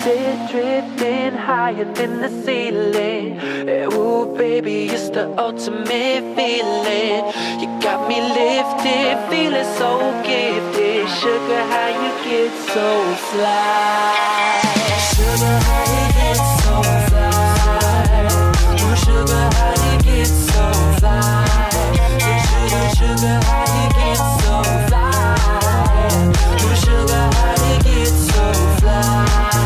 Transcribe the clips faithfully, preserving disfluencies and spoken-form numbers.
Lifted, drifting higher than the ceiling. Ooh, baby, it's the ultimate feeling. You got me lifted, feeling so gifted. Sugar, how you get so fly? Sugar, how you get so fly? Ooh, sugar, how you get so fly? Sugar, sugar, how you get so fly? Ooh, sugar, how you get so fly?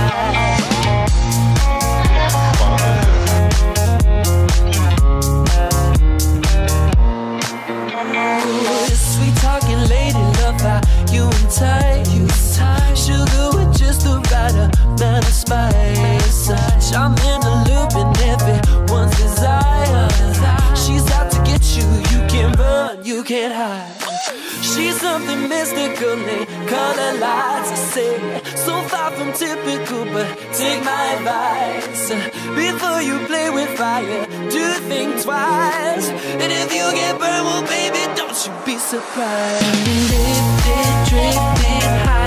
Sweet talking lady, love how you entice. Sugar with just the right amount of spice. I'm in the loop and everyone's desire. She's out to get you, you can't run, you can't hide. She's something mystical, they color lights. I say, so far from typical, but take my advice. Before you play with fire, do think twice. And if you get burned, well baby, don't you be surprised. Lifted, drifted high